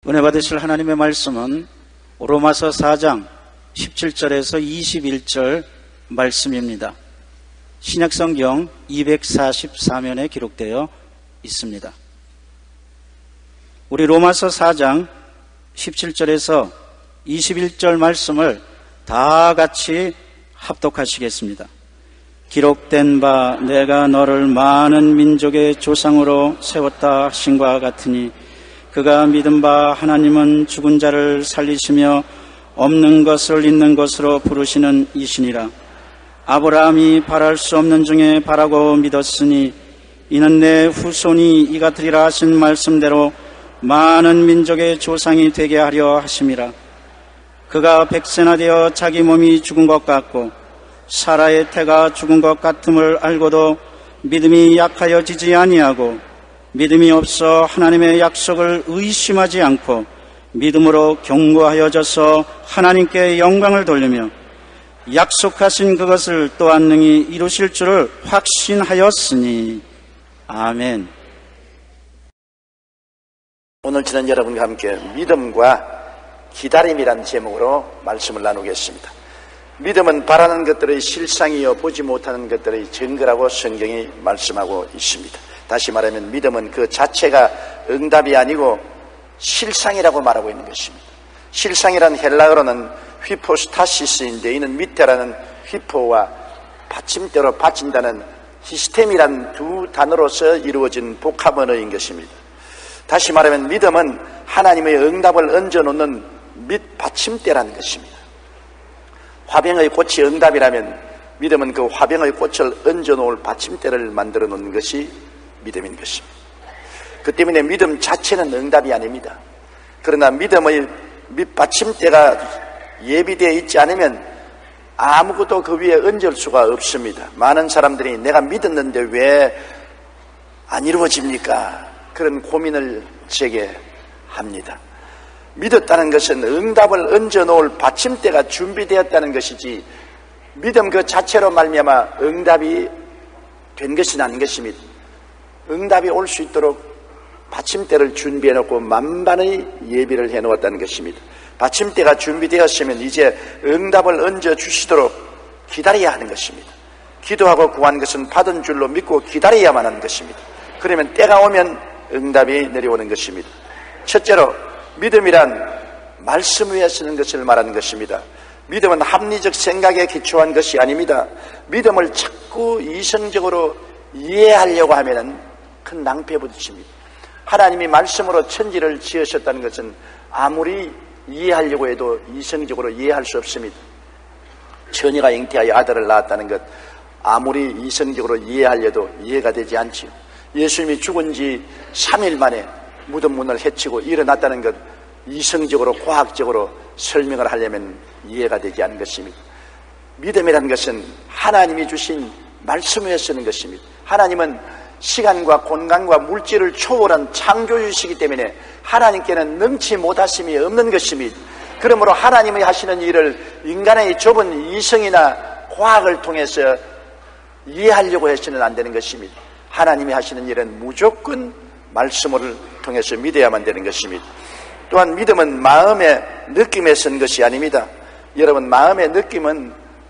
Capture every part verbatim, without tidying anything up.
은혜 받으실 하나님의 말씀은 로마서 사 장 십칠 절에서 이십일 절 말씀입니다. 신약성경 이백사십사 면에 기록되어 있습니다. 우리 로마서 사 장 십칠 절에서 이십일 절 말씀을 다 같이 합독하시겠습니다. 기록된 바 내가 너를 많은 민족의 조상으로 세웠다 하신과 같으니 그가 믿은 바 하나님은 죽은 자를 살리시며 없는 것을 있는 것으로 부르시는 이시니라. 아브라함이 바랄 수 없는 중에 바라고 믿었으니 이는 내 후손이 이같으리라 하신 말씀대로 많은 민족의 조상이 되게 하려 하심이라. 그가 백세나 되어 자기 몸이 죽은 것 같고 사라의 태가 죽은 것 같음을 알고도 믿음이 약하여 지지 아니하고 믿음이 없어 하나님의 약속을 의심하지 않고 믿음으로 견고하여져서 하나님께 영광을 돌리며 약속하신 그것을 또한 능히 이루실 줄을 확신하였으니. 아멘. 오늘 저는 여러분과 함께 믿음과 기다림이란 제목으로 말씀을 나누겠습니다. 믿음은 바라는 것들의 실상이요 보지 못하는 것들의 증거라고 성경이 말씀하고 있습니다. 다시 말하면 믿음은 그 자체가 응답이 아니고 실상이라고 말하고 있는 것입니다. 실상이란 헬라어로는 휘포스타시스인데 이는 밑에라는 휘포와 받침대로 받친다는 히스템이란 두 단어로서 이루어진 복합언어인 것입니다. 다시 말하면 믿음은 하나님의 응답을 얹어놓는 밑 받침대라는 것입니다. 화병의 꽃이 응답이라면 믿음은 그 화병의 꽃을 얹어놓을 받침대를 만들어 놓는 것이 믿음인 것입니다. 그 때문에 믿음 자체는 응답이 아닙니다. 그러나 믿음의 밑받침대가 예비되어 있지 않으면 아무것도 그 위에 얹을 수가 없습니다. 많은 사람들이 내가 믿었는데 왜 안 이루어집니까? 그런 고민을 제게 합니다. 믿었다는 것은 응답을 얹어놓을 받침대가 준비되었다는 것이지 믿음 그 자체로 말미암아 응답이 된 것은 아닌 것입니다. 응답이 올 수 있도록 받침대를 준비해놓고 만반의 예비를 해놓았다는 것입니다. 받침대가 준비되었으면 이제 응답을 얹어주시도록 기다려야 하는 것입니다. 기도하고 구한 것은 받은 줄로 믿고 기다려야만 하는 것입니다. 그러면 때가 오면 응답이 내려오는 것입니다. 첫째로 믿음이란 말씀 위에 쓰는 것을 말하는 것입니다. 믿음은 합리적 생각에 기초한 것이 아닙니다. 믿음을 자꾸 이성적으로 이해하려고 하면 큰 낭패에 부딪힙니다. 하나님이 말씀으로 천지를 지으셨다는 것은 아무리 이해하려고 해도 이성적으로 이해할 수 없습니다. 처녀가 잉태하여 아들을 낳았다는 것 아무리 이성적으로 이해하려도 이해가 되지 않지요. 예수님이 죽은 지 삼 일 만에 무덤 문을 헤치고 일어났다는 것 이성적으로 과학적으로 설명을 하려면 이해가 되지 않는 것입니다. 믿음이라는 것은 하나님이 주신 말씀 위에 쓰는 것입니다. 하나님은 시간과 공간과 물질을 초월한 창조주시기 때문에 하나님께는 능치 못하심이 없는 것입니다. 그러므로 하나님이 하시는 일을 인간의 좁은 이성이나 과학을 통해서 이해하려고 해서는 안 되는 것입니다. 하나님이 하시는 일은 무조건 말씀을 통해서 믿어야만 되는 것입니다. 또한 믿음은 마음의 느낌에 쓴 것이 아닙니다. 여러분, 마음의 느낌은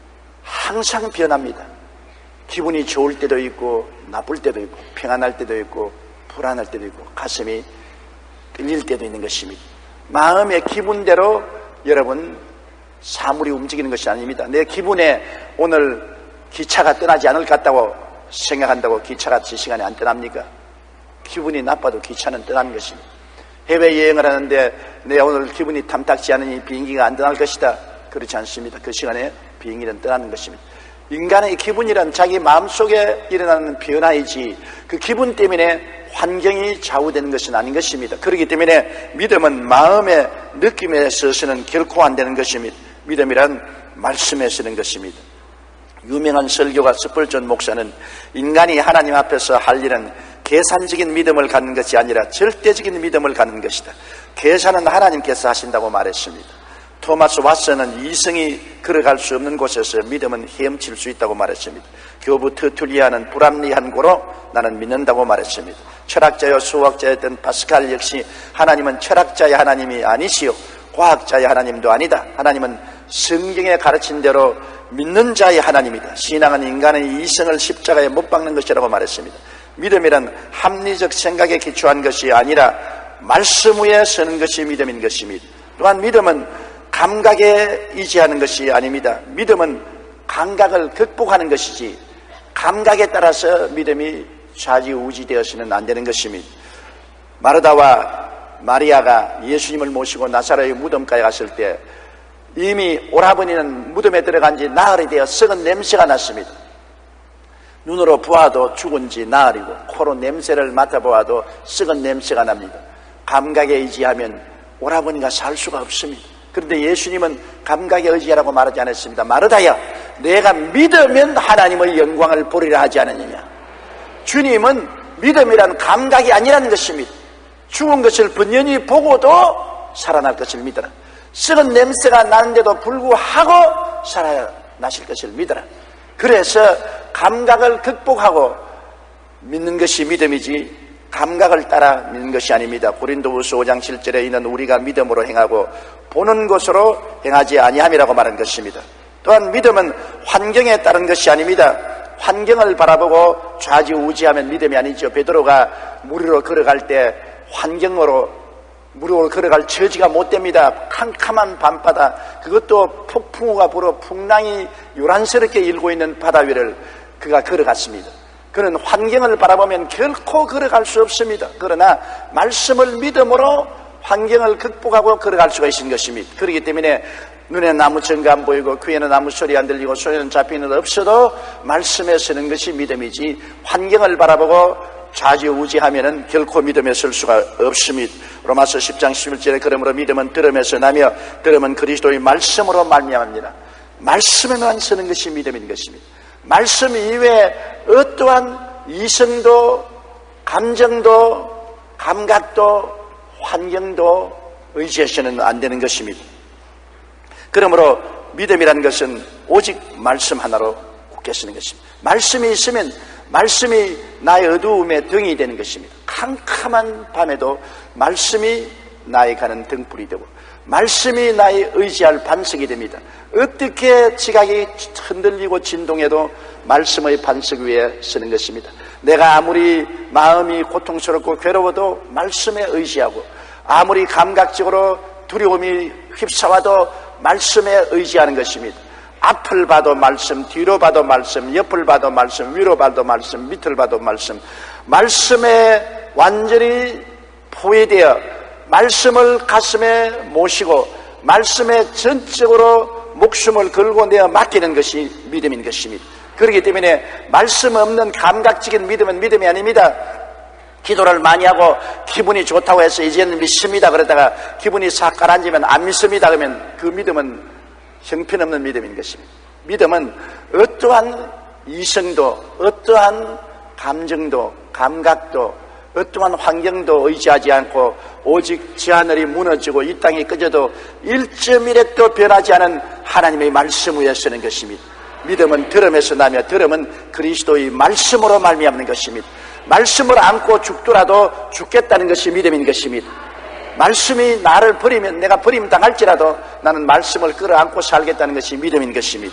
항상 변합니다. 기분이 좋을 때도 있고 나쁠 때도 있고 평안할 때도 있고 불안할 때도 있고 가슴이 끌릴 때도 있는 것입니다. 마음의 기분대로 여러분 사물이 움직이는 것이 아닙니다. 내 기분에 오늘 기차가 떠나지 않을 것 같다고 생각한다고 기차가 제 시간에 안 떠납니까? 기분이 나빠도 기차는 떠나는 것입니다. 해외여행을 하는데 내 오늘 기분이 탐탁지 않으니 비행기가 안 떠날 것이다. 그렇지 않습니다. 그 시간에 비행기는 떠나는 것입니다. 인간의 기분이란 자기 마음속에 일어나는 변화이지 그 기분 때문에 환경이 좌우되는 것은 아닌 것입니다. 그렇기 때문에 믿음은 마음의 느낌에 서서는 결코 안 되는 것입니다. 믿음이란 말씀에 쓰는 것입니다. 유명한 설교가 스펄전 목사는 인간이 하나님 앞에서 할 일은 계산적인 믿음을 갖는 것이 아니라 절대적인 믿음을 갖는 것이다. 계산은 하나님께서 하신다고 말했습니다. 토마스 왓슨은 이성이 걸어갈 수 없는 곳에서 믿음은 헤엄칠 수 있다고 말했습니다. 교부 터툴리아는 불합리한 고로 나는 믿는다고 말했습니다. 철학자여 수학자였던 파스칼 역시 하나님은 철학자의 하나님이 아니시요 과학자의 하나님도 아니다. 하나님은 성경에 가르친 대로 믿는 자의 하나님이다. 신앙은 인간의 이성을 십자가에 못 박는 것이라고 말했습니다. 믿음이란 합리적 생각에 기초한 것이 아니라 말씀 위에 서는 것이 믿음인 것입니다. 또한 믿음은 감각에 의지하는 것이 아닙니다. 믿음은 감각을 극복하는 것이지 감각에 따라서 믿음이 좌지우지되어서는 안 되는 것입니다. 마르다와 마리아가 예수님을 모시고 나사렛의 무덤가에 갔을 때 이미 오라버니는 무덤에 들어간 지 나흘이 되어 썩은 냄새가 났습니다. 눈으로 보아도 죽은 지 나흘이고 코로 냄새를 맡아보아도 썩은 냄새가 납니다. 감각에 의지하면 오라버니가 살 수가 없습니다. 그런데 예수님은 감각에 의지하라고 말하지 않았습니다. 마르다야, 내가 믿으면 하나님의 영광을 보리라 하지 않았느냐. 주님은 믿음이란 감각이 아니라는 것입니다. 죽은 것을 번연히 보고도 살아날 것을 믿어라. 썩은 냄새가 나는데도 불구하고 살아나실 것을 믿어라. 그래서 감각을 극복하고 믿는 것이 믿음이지 감각을 따라 믿는 것이 아닙니다. 고린도후서 오 장 칠 절에 이는 우리가 믿음으로 행하고 보는 것으로 행하지 아니함이라고 말한 것입니다. 또한 믿음은 환경에 따른 것이 아닙니다. 환경을 바라보고 좌지우지하면 믿음이 아니죠. 베드로가 물 위로 걸어갈 때 환경으로 물 위로 걸어갈 처지가 못 됩니다. 캄캄한 밤바다, 그것도 폭풍우가 불어 풍랑이 요란스럽게 일고 있는 바다 위를 그가 걸어갔습니다. 그는 환경을 바라보면 결코 걸어갈 수 없습니다. 그러나 말씀을 믿음으로 환경을 극복하고 걸어갈 수가 있는 것입니다. 그렇기 때문에 눈에 나무 전가 안 보이고 귀에는 아무 소리 안 들리고 손에는 잡히는 것 없어도 말씀에 서는 것이 믿음이지 환경을 바라보고 좌지우지하면은 결코 믿음에 설 수가 없습니다. 로마서 십 장 십일 절에 그러므로 믿음은 들음에서 나며 들음은 그리스도의 말씀으로 말미암습니다. 말씀에만 서는 것이 믿음인 것입니다. 말씀 이외에 어떠한 이성도 감정도 감각도 환경도 의지해서는 안 되는 것입니다. 그러므로 믿음이라는 것은 오직 말씀 하나로 굳게 서는 것입니다. 말씀이 있으면 말씀이 나의 어두움에 등이 되는 것입니다. 캄캄한 밤에도 말씀이 나의 가는 등불이 되고 말씀이 나의 의지할 반석이 됩니다. 어떻게 지각이 흔들리고 진동해도 말씀의 반석 위에 서는 것입니다. 내가 아무리 마음이 고통스럽고 괴로워도 말씀에 의지하고 아무리 감각적으로 두려움이 휩싸와도 말씀에 의지하는 것입니다. 앞을 봐도 말씀, 뒤로 봐도 말씀, 옆을 봐도 말씀, 위로 봐도 말씀, 밑을 봐도 말씀, 말씀에 완전히 포위되어 말씀을 가슴에 모시고 말씀에 전적으로 목숨을 걸고 내어 맡기는 것이 믿음인 것입니다. 그렇기 때문에 말씀 없는 감각적인 믿음은 믿음이 아닙니다. 기도를 많이 하고 기분이 좋다고 해서 이제는 믿습니다 그러다가 기분이 싹 가라앉으면 안 믿습니다 그러면 그 믿음은 형편없는 믿음인 것입니다. 믿음은 어떠한 이성도 어떠한 감정도 감각도 어떠한 환경도 의지하지 않고 오직 지하늘이 무너지고 이 땅이 꺼져도 일 점 일 획도 변하지 않은 하나님의 말씀 위에 서는 것입니다. 믿음은 들음에서 나며 들음은 그리스도의 말씀으로 말미암는 것입니다. 말씀을 안고 죽더라도 죽겠다는 것이 믿음인 것입니다. 말씀이 나를 버리면 내가 버림 당할지라도 나는 말씀을 끌어안고 살겠다는 것이 믿음인 것입니다.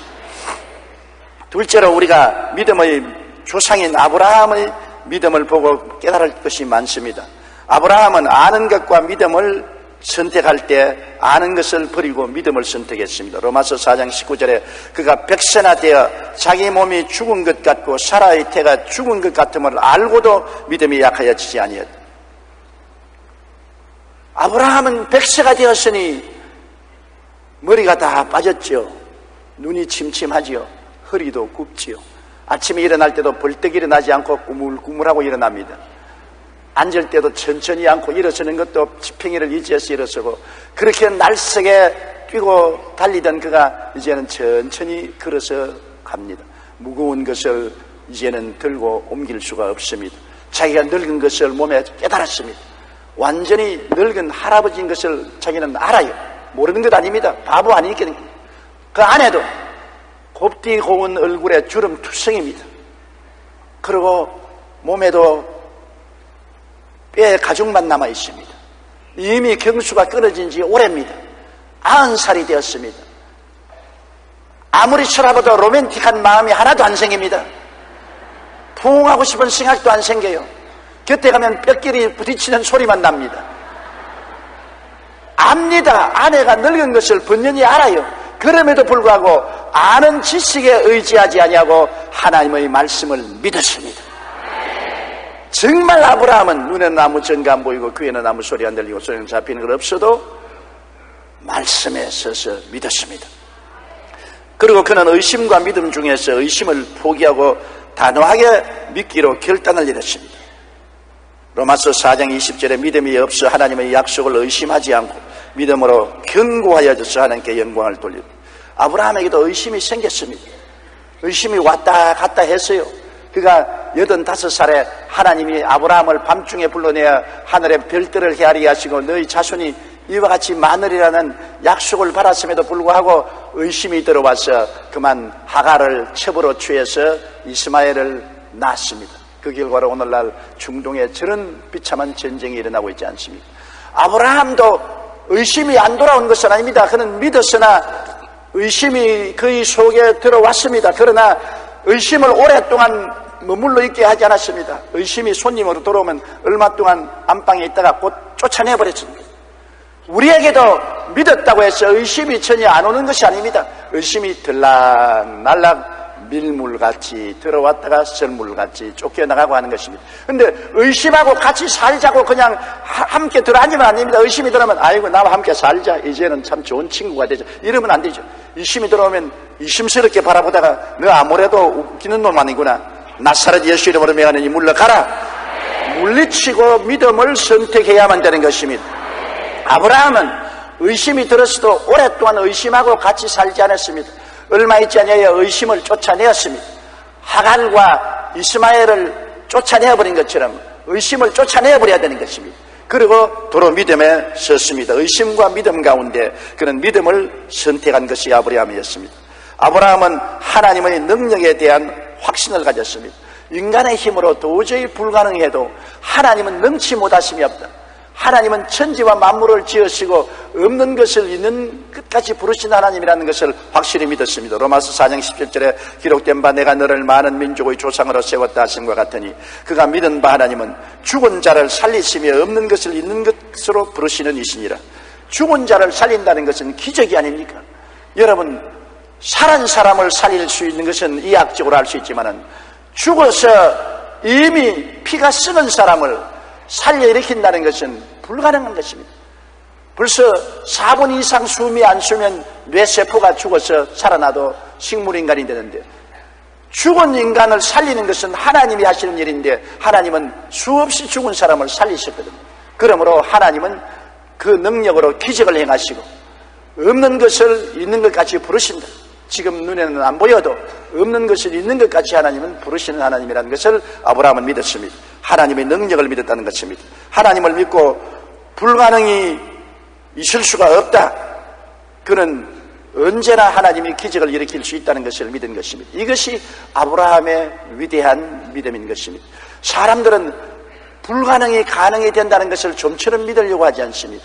둘째로 우리가 믿음의 조상인 아브라함의 믿음을 보고 깨달을 것이 많습니다. 아브라함은 아는 것과 믿음을 선택할 때 아는 것을 버리고 믿음을 선택했습니다. 로마서 사 장 십구 절에 그가 백세나 되어 자기 몸이 죽은 것 같고 사라의 태가 죽은 것 같음을 알고도 믿음이 약하여지지 아니었다. 아브라함은 백세가 되었으니 머리가 다 빠졌지요. 눈이 침침하지요. 허리도 굽지요. 아침에 일어날 때도 벌떡 일어나지 않고 꾸물꾸물하고 일어납니다. 앉을 때도 천천히 앉고 일어서는 것도 지팽이를 의지해서 일어서고 그렇게 날쌔게 뛰고 달리던 그가 이제는 천천히 걸어서 갑니다. 무거운 것을 이제는 들고 옮길 수가 없습니다. 자기가 늙은 것을 몸에 깨달았습니다. 완전히 늙은 할아버지인 것을 자기는 알아요. 모르는 것 아닙니다. 바보 아니겠는 그 안에도 곱디 고운 얼굴에 주름 투성입니다. 그리고 몸에도 뼈에 가죽만 남아 있습니다. 이미 경수가 끊어진 지 오래입니다. 아흔 살이 되었습니다. 아무리 쳐다봐도 로맨틱한 마음이 하나도 안 생깁니다. 부흥하고 싶은 생각도 안 생겨요. 곁에 가면 뼈끼리 부딪히는 소리만 납니다. 압니다. 아내가 늙은 것을 번연히 알아요. 그럼에도 불구하고 아는 지식에 의지하지 아니하고 하나님의 말씀을 믿었습니다. 정말 아브라함은 눈에는 아무 증거 안 보이고 귀에는 아무 소리 안 들리고 소리는 잡히는 건 없어도 말씀에 서서 믿었습니다. 그리고 그는 의심과 믿음 중에서 의심을 포기하고 단호하게 믿기로 결단을 내렸습니다. 로마서 사 장 이십 절에 믿음이 없어 하나님의 약속을 의심하지 않고 믿음으로 견고하여져서 하나님께 영광을 돌리고, 아브라함에게도 의심이 생겼습니다. 의심이 왔다 갔다 했어요. 그가 여든다섯 살에 하나님이 아브라함을 밤중에 불러내어 하늘의 별들을 헤아리게 하시고 너희 자손이 이와 같이 많으리라는 약속을 받았음에도 불구하고 의심이 들어와서 그만 하갈을 첩으로 취해서 이스마엘을 낳았습니다. 그 결과로 오늘날 중동에 저런 비참한 전쟁이 일어나고 있지 않습니까? 아브라함도 의심이 안 돌아온 것은 아닙니다. 그는 믿었으나 의심이 그의 속에 들어왔습니다. 그러나 의심을 오랫동안 머물러 있게 하지 않았습니다. 의심이 손님으로 들어오면 얼마 동안 안방에 있다가 곧 쫓아내버렸습니다. 우리에게도 믿었다고 해서 의심이 전혀 안 오는 것이 아닙니다. 의심이 들락날락 밀물같이 들어왔다가 썰물같이 쫓겨나가고 하는 것입니다. 근데 의심하고 같이 살자고 그냥 함께 들어앉으면 안 됩니다. 의심이 들어오면 아이고 나와 함께 살자, 이제는 참 좋은 친구가 되죠, 이러면 안 되죠. 의심이 들어오면 의심스럽게 바라보다가 너 아무래도 웃기는 놈 아니구나, 나사렛 예수 이름으로 명하느니 물러가라, 물리치고 믿음을 선택해야만 되는 것입니다. 아브라함은 의심이 들었어도 오랫동안 의심하고 같이 살지 않았습니다. 얼마 있지 않아야 의심을 쫓아내었습니다. 하갈과 이스마엘을 쫓아내어버린 것처럼 의심을 쫓아내어버려야 되는 것입니다. 그리고 도로 믿음에 섰습니다. 의심과 믿음 가운데 그는 믿음을 선택한 것이 아브라함이었습니다. 아브라함은 하나님의 능력에 대한 확신을 가졌습니다. 인간의 힘으로 도저히 불가능해도 하나님은 능치 못하심이 없다. 하나님은 천지와 만물을 지으시고 없는 것을 있는 끝까지 부르신 하나님이라는 것을 확실히 믿었습니다. 로마서 사 장 십칠 절에 기록된 바 내가 너를 많은 민족의 조상으로 세웠다 하심과 같으니 그가 믿은 바 하나님은 죽은 자를 살리시며 없는 것을 있는 것으로 부르시는 이시니라. 죽은 자를 살린다는 것은 기적이 아닙니까? 여러분, 살은 사람을 살릴 수 있는 것은 이학적으로 알 수 있지만은 죽어서 이미 피가 썩은 사람을 살려 일으킨다는 것은 불가능한 것입니다. 벌써 사 분 이상 숨이 안 쉬면 뇌세포가 죽어서 살아나도 식물인간이 되는데, 죽은 인간을 살리는 것은 하나님이 하시는 일인데 하나님은 수없이 죽은 사람을 살리셨거든요. 그러므로 하나님은 그 능력으로 기적을 행하시고 없는 것을 있는 것까지 부르신다. 지금 눈에는 안 보여도 없는 것을 있는 것 같이 하나님은 부르시는 하나님이라는 것을 아브라함은 믿었습니다. 하나님의 능력을 믿었다는 것입니다. 하나님을 믿고 불가능이 있을 수가 없다. 그는 언제나 하나님이 기적을 일으킬 수 있다는 것을 믿은 것입니다. 이것이 아브라함의 위대한 믿음인 것입니다. 사람들은 불가능이 가능이 된다는 것을 좀처럼 믿으려고 하지 않습니다.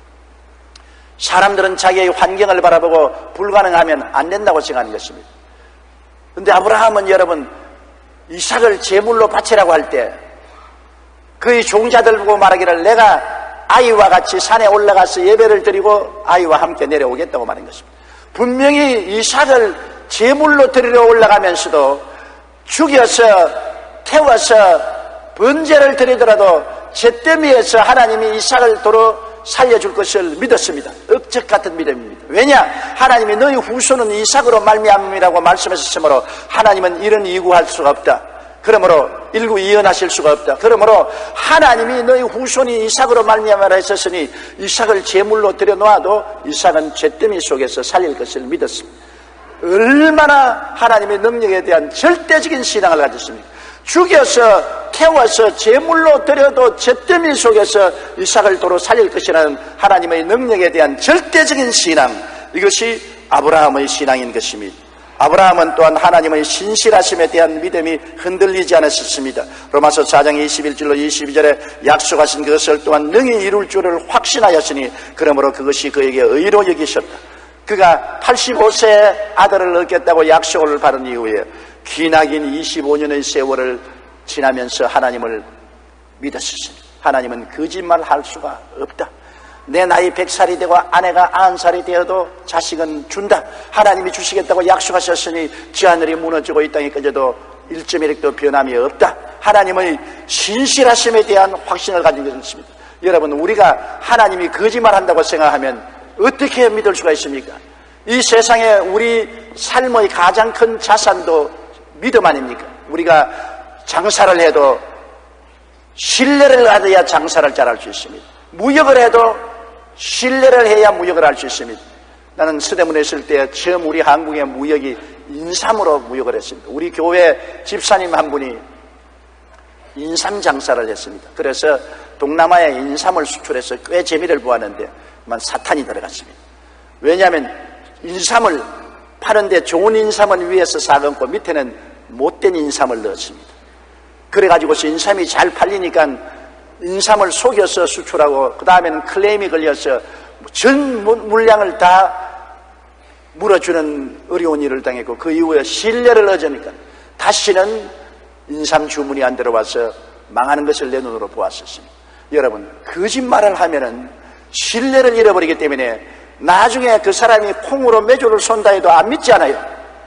사람들은 자기의 환경을 바라보고 불가능하면 안 된다고 생각하는 것입니다. 그런데 아브라함은 여러분, 이삭을 제물로 바치라고 할 때 그의 종자들 보고 말하기를 내가 아이와 같이 산에 올라가서 예배를 드리고 아이와 함께 내려오겠다고 말한 것입니다. 분명히 이삭을 제물로 드리러 올라가면서도 죽여서 태워서 번제를 드리더라도 잿더미에서 하나님이 이삭을 도로 살려줄 것을 믿었습니다. 억적 같은 믿음입니다. 왜냐? 하나님이 너희 후손은 이삭으로 말미암음이라고 말씀하셨으므로 하나님은 이런 이구할 수가 없다. 그러므로 일구 이언하실 수가 없다. 그러므로 하나님이 너희 후손이 이삭으로 말미암으라 했었으니 이삭을 제물로 들여놓아도 이삭은 잿더미 속에서 살릴 것을 믿었습니다. 얼마나 하나님의 능력에 대한 절대적인 신앙을 가졌습니까? 죽여서 태워서 제물로 드려도 잿더미 속에서 이삭을 도로 살릴 것이라는 하나님의 능력에 대한 절대적인 신앙, 이것이 아브라함의 신앙인 것입니다. 아브라함은 또한 하나님의 신실하심에 대한 믿음이 흔들리지 않았습니다. 로마서 사 장 이십일 절로 이십이 절에 약속하신 그것을 또한 능히 이룰 줄을 확신하였으니 그러므로 그것이 그에게 의로 여기셨다. 그가 팔십오 세에 아들을 얻겠다고 약속을 받은 이후에 기나긴 이십오 년의 세월을 지나면서 하나님을 믿었습니다. 하나님은 거짓말할 수가 없다. 내 나이 백 살이 되고 아내가 아흔 살이 되어도 자식은 준다. 하나님이 주시겠다고 약속하셨으니 지 하늘이 무너지고 이 땅이 꺼져도 일 점 일 핵도 변함이 없다. 하나님의 신실하심에 대한 확신을 가진 것입니다. 여러분, 우리가 하나님이 거짓말한다고 생각하면 어떻게 믿을 수가 있습니까? 이 세상에 우리 삶의 가장 큰 자산도 믿음 아닙니까? 우리가 장사를 해도 신뢰를 가져야 장사를 잘할 수 있습니다. 무역을 해도 신뢰를 해야 무역을 할 수 있습니다. 나는 서대문에 있을 때 처음 우리 한국의 무역이 인삼으로 무역을 했습니다. 우리 교회 집사님 한 분이 인삼 장사를 했습니다. 그래서 동남아에 인삼을 수출해서 꽤 재미를 보았는데 만 사탄이 들어갔습니다. 왜냐하면 인삼을 파는데 좋은 인삼은 위에서 사금고 밑에는 못된 인삼을 넣었습니다. 그래가지고서 인삼이 잘 팔리니까 인삼을 속여서 수출하고 그 다음에는 클레임이 걸려서 전 물량을 다 물어주는 어려운 일을 당했고 그 이후에 신뢰를 얻으니까 다시는 인삼 주문이 안 들어와서 망하는 것을 내 눈으로 보았었습니다. 여러분, 거짓말을 하면은 신뢰를 잃어버리기 때문에 나중에 그 사람이 콩으로 메주를 쏜다 해도 안 믿지 않아요.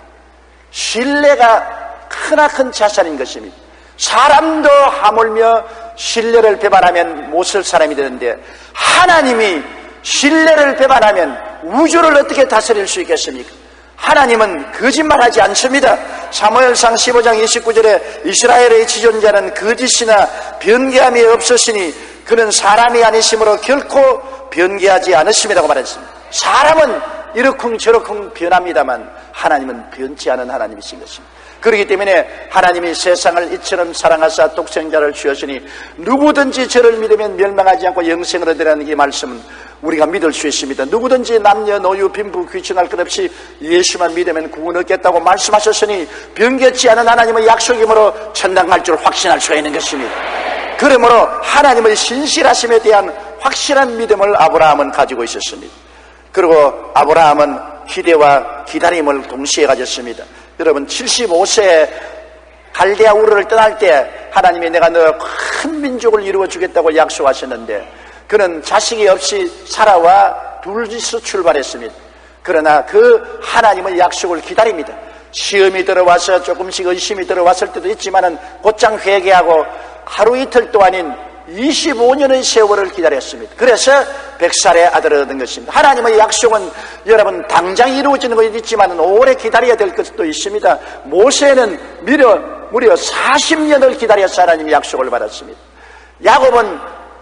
신뢰가 크나큰 자산인 것입니다. 사람도 하물며 신뢰를 배반하면 못 쓸 사람이 되는데 하나님이 신뢰를 배반하면 우주를 어떻게 다스릴 수 있겠습니까? 하나님은 거짓말하지 않습니다. 사무엘상 십오 장 이십구 절에 이스라엘의 지존자는 거짓이나 변개함이 없으시니 그는 사람이 아니심으로 결코 변개하지 않으심이라고 말했습니다. 사람은 이러쿵 저러쿵 변합니다만 하나님은 변치 않은 하나님이신 것입니다. 그렇기 때문에 하나님이 세상을 이처럼 사랑하사 독생자를 주셨으니 누구든지 저를 믿으면 멸망하지 않고 영생을 얻으라는 이 말씀은 우리가 믿을 수 있습니다. 누구든지 남녀 노유 빈부 귀천할 것 없이 예수만 믿으면 구원 얻겠다고 말씀하셨으니 변개치 않은 하나님의 약속이므로 천당 갈 줄 확신할 수가 있는 것입니다. 그러므로 하나님의 신실하심에 대한 확실한 믿음을 아브라함은 가지고 있었습니다. 그리고 아브라함은 기대와 기다림을 동시에 가졌습니다. 여러분, 칠십오 세에 갈대아 우르를 떠날 때 하나님이 내가 너 큰 민족을 이루어 주겠다고 약속하셨는데 그는 자식이 없이 사라와 둘이서 출발했습니다. 그러나 그 하나님의 약속을 기다립니다. 시험이 들어와서 조금씩 의심이 들어왔을 때도 있지만은 곧장 회개하고 하루 이틀 동안인 이십오 년의 세월을 기다렸습니다. 그래서 백 살의 아들을 얻은 것입니다. 하나님의 약속은 여러분 당장 이루어지는 것이 있지만 오래 기다려야 될 것도 있습니다. 모세는 무려, 무려 사십 년을 기다려서 하나님의 약속을 받았습니다. 야곱은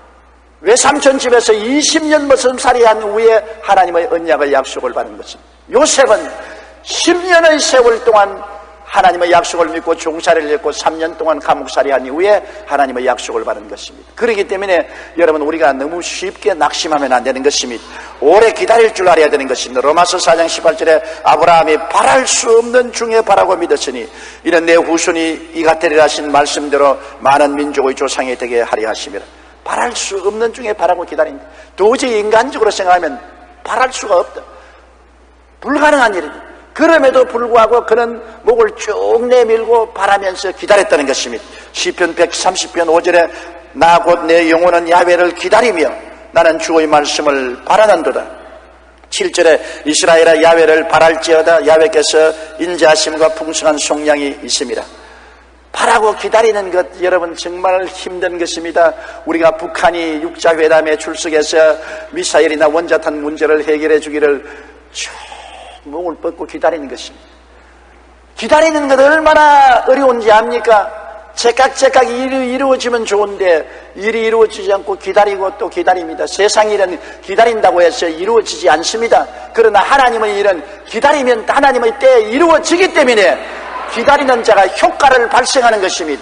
외삼촌 집에서 이십 년 머슴살이 한 후에 하나님의 언약의 약속을 받은 것입니다. 요셉은 십 년의 세월 동안 하나님의 약속을 믿고 종살이를 했고 삼 년 동안 감옥살이 한 이후에 하나님의 약속을 받은 것입니다. 그렇기 때문에 여러분 우리가 너무 쉽게 낙심하면 안 되는 것입니다. 오래 기다릴 줄 알아야 되는 것입니다. 로마서 사 장 십팔 절에 아브라함이 바랄 수 없는 중에 바라고 믿었으니 이는 내 후손이 이 같으리라 하신 말씀대로 많은 민족의 조상이 되게 하리 하심이라. 바랄 수 없는 중에 바라고 기다린다. 도저히 인간적으로 생각하면 바랄 수가 없다. 불가능한 일이다. 그럼에도 불구하고 그는 목을 쭉 내밀고 바라면서 기다렸다는 것입니다. 시편 백삼십 편 오 절에 나 곧 내 영혼은 야훼를 기다리며 나는 주의 말씀을 바라는도다. 칠 절에 이스라엘아 야훼를 바랄지어다 야훼께서 인자하심과 풍성한 속량이 있습니다. 바라고 기다리는 것 여러분 정말 힘든 것입니다. 우리가 북한이 육자회담에 출석해서 미사일이나 원자탄 문제를 해결해 주기를 쭉 목을 뻗고 기다리는 것입니다. 기다리는 것 얼마나 어려운지 압니까? 제깍제깍 일이 이루어지면 좋은데 일이 이루어지지 않고 기다리고 또 기다립니다. 세상 일은 기다린다고 해서 이루어지지 않습니다. 그러나 하나님의 일은 기다리면 하나님의 때에 이루어지기 때문에 기다리는 자가 효과를 발생하는 것입니다.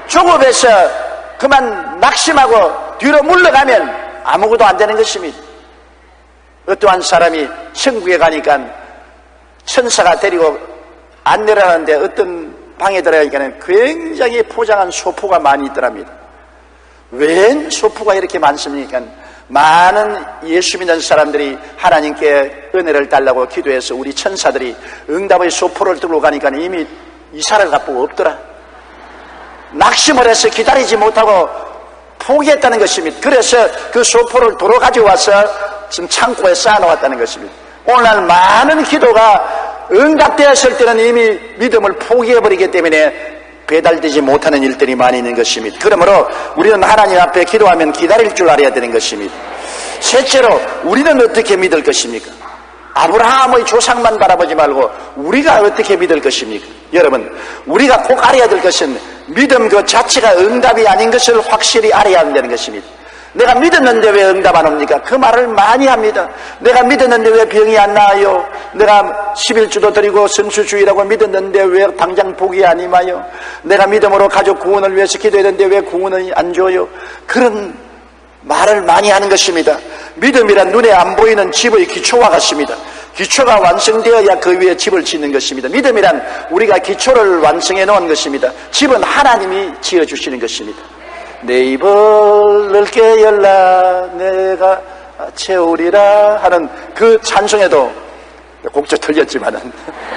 조급해서 그만 낙심하고 뒤로 물러가면 아무것도 안 되는 것입니다. 어떠한 사람이 천국에 가니까 천사가 데리고 안내를 하는데 어떤 방에 들어가니까 굉장히 포장한 소포가 많이 있더랍니다. 웬 소포가 이렇게 많습니까? 많은 예수 믿는 사람들이 하나님께 은혜를 달라고 기도해서 우리 천사들이 응답의 소포를 들고 가니까 이미 이사를 갖고 없더라. 낙심을 해서 기다리지 못하고 포기했다는 것입니다. 그래서 그 소포를 도로 가져와서 지금 창고에 쌓아놓았다는 것입니다. 오늘날 많은 기도가 응답되었을 때는 이미 믿음을 포기해버리기 때문에 배달되지 못하는 일들이 많이 있는 것입니다. 그러므로 우리는 하나님 앞에 기도하면 기다릴 줄 알아야 되는 것입니다. 셋째로 우리는 어떻게 믿을 것입니까? 아브라함의 조상만 바라보지 말고 우리가 어떻게 믿을 것입니까? 여러분, 우리가 꼭 알아야 될 것은 믿음 그 자체가 응답이 아닌 것을 확실히 알아야 한다는 것입니다. 내가 믿었는데 왜 응답 안 옵니까? 그 말을 많이 합니다. 내가 믿었는데 왜 병이 안 나아요? 내가 십일주도 드리고 성수주의라고 믿었는데 왜 당장 복이 안 임하요? 내가 믿음으로 가족 구원을 위해서 기도했는데 왜 구원을 안 줘요? 그런 말을 많이 하는 것입니다. 믿음이란 눈에 안 보이는 집의 기초와 같습니다. 기초가 완성되어야 그 위에 집을 짓는 것입니다. 믿음이란 우리가 기초를 완성해 놓은 것입니다. 집은 하나님이 지어주시는 것입니다. 내 입을 넓게 열라 내가 채우리라 하는 그 찬송에도 곡조 틀렸지만은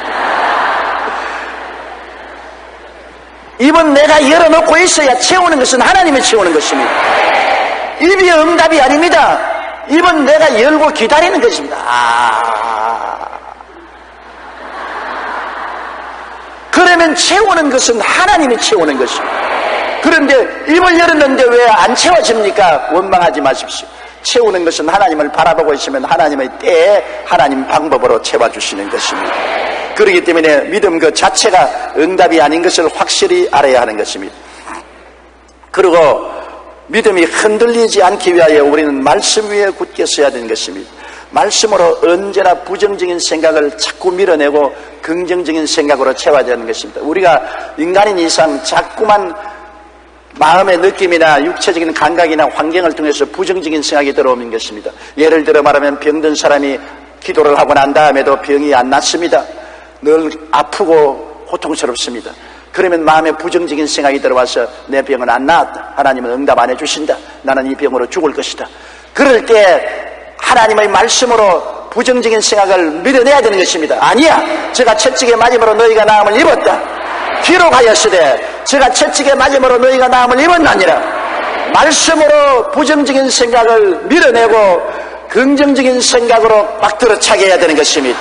입은 내가 열어놓고 있어야 채우는 것은 하나님이 채우는 것입니다. 입이 응답이 아닙니다. 입은 내가 열고 기다리는 것입니다. 아... 그러면 채우는 것은 하나님이 채우는 것입니다. 그런데 입을 열었는데 왜 안 채워집니까? 원망하지 마십시오. 채우는 것은 하나님을 바라보고 있으면 하나님의 때에 하나님 방법으로 채워주시는 것입니다. 그렇기 때문에 믿음 그 자체가 응답이 아닌 것을 확실히 알아야 하는 것입니다. 그리고 믿음이 흔들리지 않기 위하여 우리는 말씀 위에 굳게 서야 되는 것입니다. 말씀으로 언제나 부정적인 생각을 자꾸 밀어내고 긍정적인 생각으로 채워야 되는 것입니다. 우리가 인간인 이상 자꾸만 마음의 느낌이나 육체적인 감각이나 환경을 통해서 부정적인 생각이 들어오는 것입니다. 예를 들어 말하면 병든 사람이 기도를 하고 난 다음에도 병이 안 낫습니다. 늘 아프고 고통스럽습니다. 그러면 마음에 부정적인 생각이 들어와서 내 병은 안 나았다. 하나님은 응답 안 해주신다. 나는 이 병으로 죽을 것이다. 그럴 때 하나님의 말씀으로 부정적인 생각을 밀어내야 되는 것입니다. 아니야, 제가 채찍에 맞음으로 너희가 나음을 입었다. 기록하였으되 제가 채찍에 맞음으로 너희가 나음을 입었나니라. 말씀으로 부정적인 생각을 밀어내고 긍정적인 생각으로 막 들어차게 해야 되는 것입니다.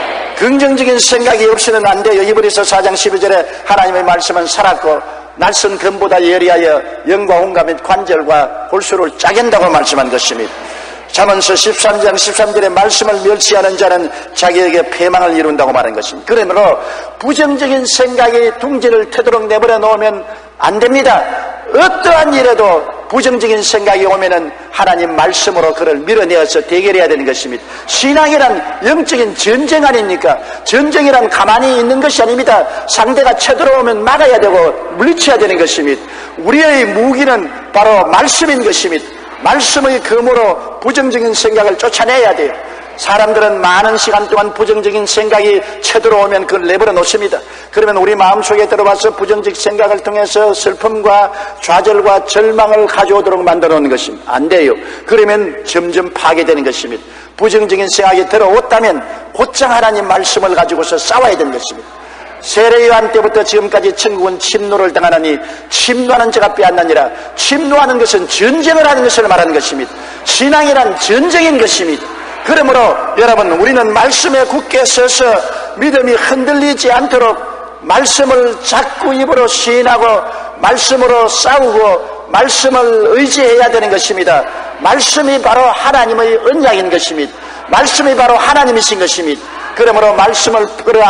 긍정적인 생각이 없이는 안 돼요. 히브리서 사 장 십이 절에 하나님의 말씀은 살았고 날선 금보다 예리하여 영과 온갖 및 관절과 골수를 짜겐다고 말씀한 것입니다. 잠언서 십삼 장 십삼 절에 말씀을 멸시하는 자는 자기에게 패망을 이룬다고 말한 것입니다. 그러므로 부정적인 생각이 둥지를 터도록 내버려 놓으면 안 됩니다. 어떠한 일에도 부정적인 생각이 오면은 하나님 말씀으로 그를 밀어내어서 대결해야 되는 것입니다. 신앙이란 영적인 전쟁 아닙니까? 전쟁이란 가만히 있는 것이 아닙니다. 상대가 쳐들어오면 막아야 되고 물리쳐야 되는 것입니다. 우리의 무기는 바로 말씀인 것입니다. 말씀의 검으로 부정적인 생각을 쫓아내야 돼요. 사람들은 많은 시간 동안 부정적인 생각이 쳐들어오면 그걸 내버려 놓습니다. 그러면 우리 마음속에 들어와서 부정적 생각을 통해서 슬픔과 좌절과 절망을 가져오도록 만들어 놓는 것입니다. 안 돼요. 그러면 점점 파괴되는 것입니다. 부정적인 생각이 들어왔다면 곧장 하나님 말씀을 가지고서 싸워야 되는 것입니다. 세례요한 때부터 지금까지 천국은 침노를 당하나니 침노하는 자가 빼앗나니라. 침노하는 것은 전쟁을 하는 것을 말하는 것입니다. 신앙이란 전쟁인 것입니다. 그러므로 여러분, 우리는 말씀에 굳게 서서 믿음이 흔들리지 않도록 말씀을 자꾸 입으로 시인하고 말씀으로 싸우고 말씀을 의지해야 되는 것입니다. 말씀이 바로 하나님의 언약인 것입니다. 말씀이 바로 하나님이신 것입니다. 그러므로 말씀을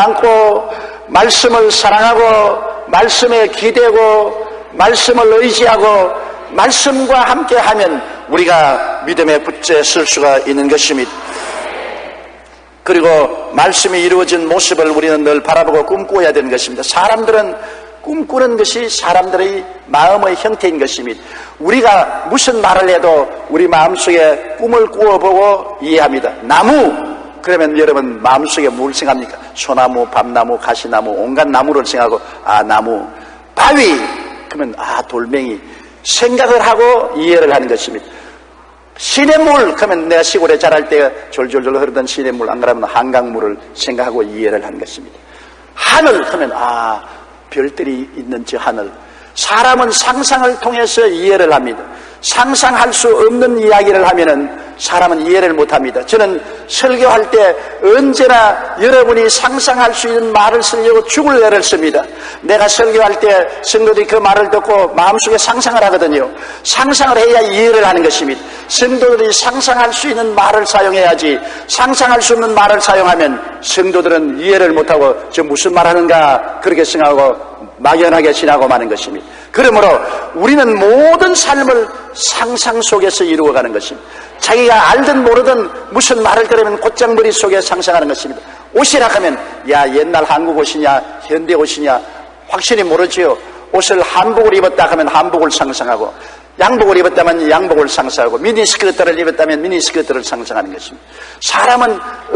끌어안고 말씀을 사랑하고 말씀에 기대고 말씀을 의지하고 말씀과 함께하면 우리가 믿음에 붙여 설 수가 있는 것입니다. 그리고 말씀이 이루어진 모습을 우리는 늘 바라보고 꿈꾸어야 되는 것입니다. 사람들은 꿈꾸는 것이 사람들의 마음의 형태인 것입니다. 우리가 무슨 말을 해도 우리 마음속에 꿈을 꾸어보고 이해합니다. 나무, 그러면 여러분 마음속에 뭘 생각합니까? 소나무, 밤나무, 가시나무, 온갖 나무를 생각하고 아 나무. 바위, 그러면 아 돌멩이. 생각을 하고 이해를 하는 것입니다. 시냇물, 그러면 내가 시골에 자랄 때 졸졸졸 흐르던 시냇물, 안 그러면 한강물을 생각하고 이해를 하는 것입니다. 하늘, 그러면 아 별들이 있는 저 하늘. 사람은 상상을 통해서 이해를 합니다. 상상할 수 없는 이야기를 하면은 사람은 이해를 못합니다. 저는 설교할 때 언제나 여러분이 상상할 수 있는 말을 쓰려고 죽을 애를 씁니다. 내가 설교할 때 성도들이 그 말을 듣고 마음속에 상상을 하거든요. 상상을 해야 이해를 하는 것입니다. 성도들이 상상할 수 있는 말을 사용해야지, 상상할 수 없는 말을 사용하면 성도들은 이해를 못하고 저 무슨 말 하는가 그렇게 생각하고 막연하게 지나고 마는 것입니다. 그러므로 우리는 모든 삶을 상상 속에서 이루어가는 것입니다. 자기가 알든 모르든 무슨 말을 들으면 곧장 머릿속에 상상하는 것입니다. 옷이라 하면 야 옛날 한국 옷이냐 현대 옷이냐 확실히 모르지요. 옷을 한복을 입었다 하면 한복을 상상하고, 양복을 입었다면 양복을 상상하고, 미니스커트를 입었다면 미니스커트를 상상하는 것입니다. 사람은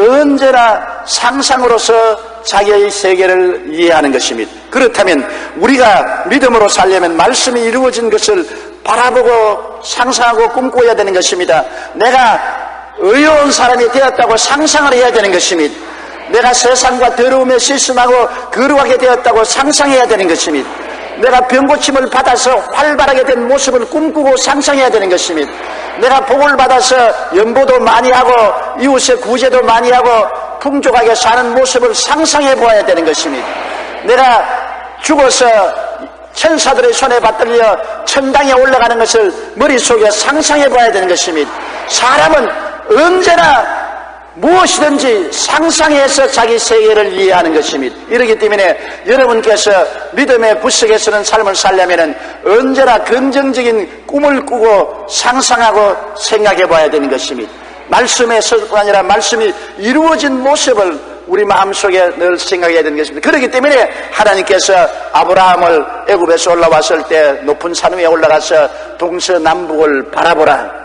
언제나 상상으로서 자기의 세계를 이해하는 것입니다. 그렇다면 우리가 믿음으로 살려면 말씀이 이루어진 것을 바라보고 상상하고 꿈꿔야 되는 것입니다. 내가 의로운 사람이 되었다고 상상을 해야 되는 것입니다. 내가 세상과 더러움에 실선하고 거룩하게 되었다고 상상해야 되는 것입니다. 내가 병고침을 받아서 활발하게 된 모습을 꿈꾸고 상상해야 되는 것입니다. 내가 복을 받아서 연보도 많이 하고 이웃의 구제도 많이 하고 풍족하게 사는 모습을 상상해 보아야 되는 것입니다. 내가 죽어서 천사들의 손에 받들려 천당에 올라가는 것을 머릿속에 상상해 봐야 되는 것입니다. 사람은 언제나 무엇이든지 상상해서 자기 세계를 이해하는 것입니다. 이렇기 때문에 여러분께서 믿음의 부석에 서는 삶을 살려면 언제나 긍정적인 꿈을 꾸고 상상하고 생각해 봐야 되는 것입니다. 말씀에서뿐 아니라 말씀이 이루어진 모습을 우리 마음속에 늘 생각해야 되는 것입니다. 그렇기 때문에 하나님께서 아브라함을 애굽에서 올라왔을 때 높은 산 위에 올라가서 동서남북을 바라보라.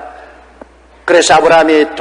그래서 아브라함이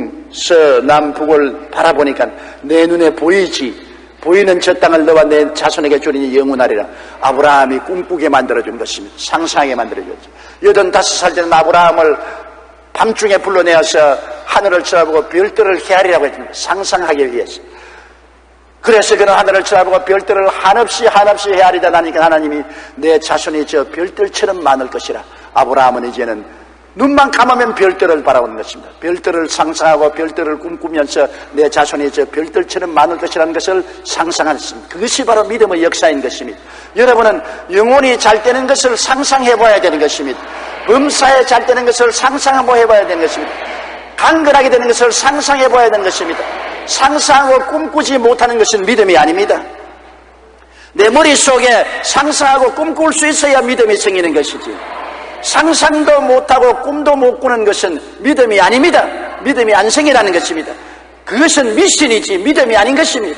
동서남북을 바라보니까 내 눈에 보이지, 보이는 저 땅을 너와 내 자손에게 주리니 영원하리라. 아브라함이 꿈꾸게 만들어준 것입니다. 상상하게 만들어줬죠. 여든다섯 살 되는 아브라함을 밤중에 불러내어서 하늘을 쳐다보고 별들을 헤아리라고 했습니다. 상상하기 위해서. 그래서 그는 하늘을 쳐다보고 별들을 한없이 한없이 헤아리다 나니까 하나님이 내 자손이 저 별들처럼 많을 것이라. 아브라함은 이제는 눈만 감으면 별들을 바라보는 것입니다. 별들을 상상하고 별들을 꿈꾸면서 내 자손이 저 별들처럼 많을 것이라는 것을 상상했습니다. 그것이 바로 믿음의 역사인 것입니다. 여러분은 영혼이 잘 되는 것을 상상해 봐야 되는 것입니다. 범사에 잘 되는 것을 상상해 봐야 되는 것입니다. 강건하게 되는 것을 상상해 봐야 되는 것입니다. 상상하고 꿈꾸지 못하는 것은 믿음이 아닙니다. 내 머릿속에 상상하고 꿈꿀 수 있어야 믿음이 생기는 것이지, 상상도 못하고 꿈도 못 꾸는 것은 믿음이 아닙니다. 믿음이 안 생기라는 것입니다. 그것은 미신이지 믿음이 아닌 것입니다.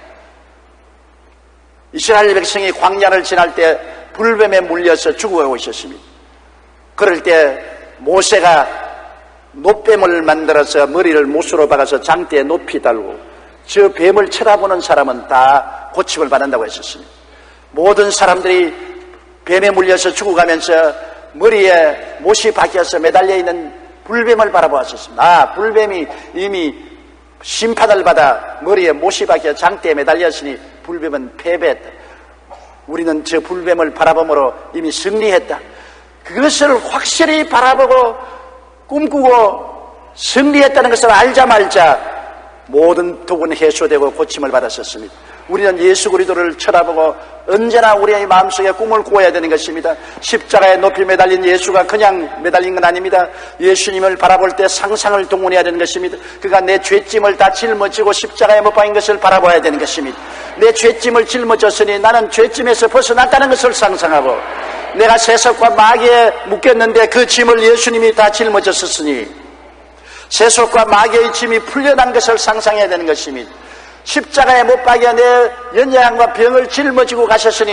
이스라엘 백성이 광야를 지날 때 불뱀에 물려서 죽어가고 있었습니다. 그럴 때 모세가 놋뱀을 만들어서 머리를 못으로 박아서 장대에 높이 달고 저 뱀을 쳐다보는 사람은 다 고침을 받는다고 했었습니다. 모든 사람들이 뱀에 물려서 죽어가면서 머리에 못이 박혀서 매달려 있는 불뱀을 바라보았었습니다. 아, 불뱀이 이미 심판을 받아 머리에 못이 박혀 장대에 매달렸으니 불뱀은 패배했다. 우리는 저 불뱀을 바라봄으로 이미 승리했다. 그것을 확실히 바라보고 꿈꾸고 승리했다는 것을 알자말자 모든 독은 해소되고 고침을 받았었습니다. 우리는 예수 그리스도를 쳐다보고 언제나 우리의 마음속에 꿈을 꾸어야 되는 것입니다. 십자가에 높이 매달린 예수가 그냥 매달린 건 아닙니다. 예수님을 바라볼 때 상상을 동원해야 되는 것입니다. 그가 내 죄짐을 다 짊어지고 십자가에 못 박인 것을 바라봐야 되는 것입니다. 내 죄짐을 짊어졌으니 나는 죄짐에서 벗어났다는 것을 상상하고, 내가 세속과 마귀에 묶였는데 그 짐을 예수님이 다 짊어졌으니 세속과 마귀의 짐이 풀려난 것을 상상해야 되는 것입니다. 십자가에 못 박여 내 연약함과 병을 짊어지고 가셨으니